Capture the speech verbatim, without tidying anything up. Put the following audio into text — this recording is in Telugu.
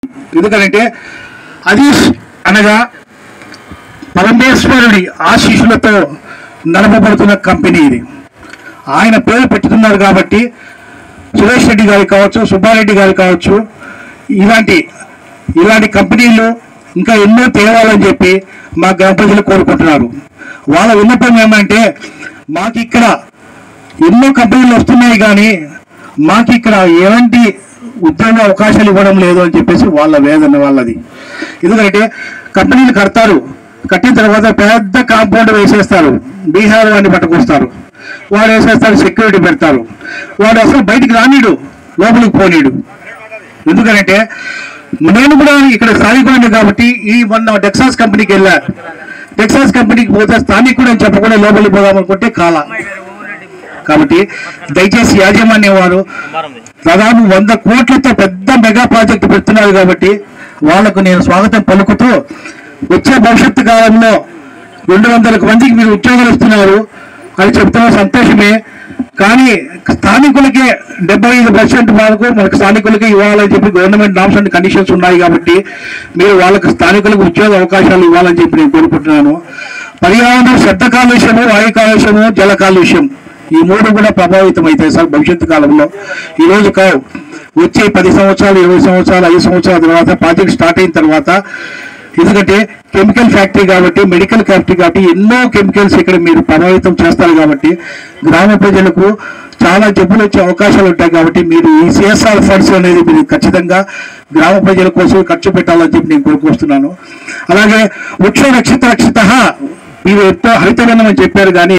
ఎందుకంటే అది అనగా పరమేశ్వరుడి ఆశీస్సులతో నడపబడుతున్న కంపెనీ ఇది. ఆయన పేరు పెట్టుతున్నారు కాబట్టి సురేష్ రెడ్డి గారు కావచ్చు, సుబ్బారెడ్డి గారు కావచ్చు, ఇలాంటి ఇలాంటి కంపెనీలు ఇంకా ఎన్నో తేవాలని చెప్పి మా గ్రామ ప్రజలు కోరుకుంటున్నారు. వాళ్ళ విన్నపం ఏమంటే మాకు ఇక్కడ ఎన్నో కంపెనీలు వస్తున్నాయి కానీ మాకు ఇక్కడ ఎలాంటి ఉద్యోగ అవకాశాలు ఇవ్వడం లేదు అని చెప్పేసి వాళ్ళ వేదన వాళ్ళది. ఎందుకంటే కంపెనీలు కడతారు, కట్టిన తర్వాత పెద్ద కాంపౌండ్ వేసేస్తారు, బీహార్ వాడిని పట్టుకొస్తారు, వాడు వేసేస్తారు, సెక్యూరిటీ పెడతారు, వాడు అసలు బయటికి రానీడు, లోపలికి పోనీడు. ఎందుకంటే నేను కూడా ఇక్కడ స్థానికుడిని కాబట్టి ఈ మొన్న టెక్సాస్ కంపెనీకి వెళ్ళా. టెక్సాస్ కంపెనీకి పోతే స్థానికుడు అని చెప్పకుండా లోపలికి పోదామనుకుంటే కాల. కాబట్టి దయచేసి యాజమాన్యం వారు దాదాపు వంద కోట్లతో పెద్ద మెగా ప్రాజెక్టు పెడుతున్నారు కాబట్టి వాళ్లకు నేను స్వాగతం పలుకుతూ వచ్చే భవిష్యత్తు కాలంలో రెండు వందల మందికి మీరు ఉద్యోగాలు ఇస్తున్నారు అని చెప్తున్న సంతోషమే. కానీ స్థానికులకే డెబ్బై ఐదు పర్సెంట్ వరకు మనకు స్థానికులకే ఇవ్వాలని చెప్పి గవర్నమెంట్ నామ్స్ అండ్ కండిషన్స్ ఉన్నాయి కాబట్టి మీరు వాళ్ళకి స్థానికులకు ఉద్యోగ అవకాశాలు ఇవ్వాలని చెప్పి నేను కోరుకుంటున్నాను. పర్యావరణం, శబ్ద కాలుష్యము, వాయు కాలుష్యము, జల కాలుష్యం ఈ మూడు కూడా ప్రభావితం అవుతాయి సార్ భవిష్యత్తు కాలంలో. ఈరోజు కావు, వచ్చే పది సంవత్సరాలు ఇరవై సంవత్సరాలు ఐదు సంవత్సరాల తర్వాత ప్రాజెక్ట్ స్టార్ట్ అయిన తర్వాత, ఎందుకంటే కెమికల్ ఫ్యాక్టరీ కాబట్టి, మెడికల్ ఫ్యాక్టరీ కాబట్టి ఎన్నో కెమికల్స్ ఇక్కడ మీరు ప్రభావితం చేస్తారు కాబట్టి గ్రామ ప్రజలకు చాలా జబ్బులు వచ్చే అవకాశాలు ఉంటాయి. కాబట్టి మీరు ఈ సిఎస్ఆర్ ఫండ్స్ అనేది మీరు ఖచ్చితంగా గ్రామ ప్రజల కోసం ఖర్చు పెట్టాలని చెప్పి నేను కోరుకొస్తున్నాను. అలాగే వృక్ష రక్షిత రక్షిత మీరు ఎంతో హరితవనం అని చెప్పారు కానీ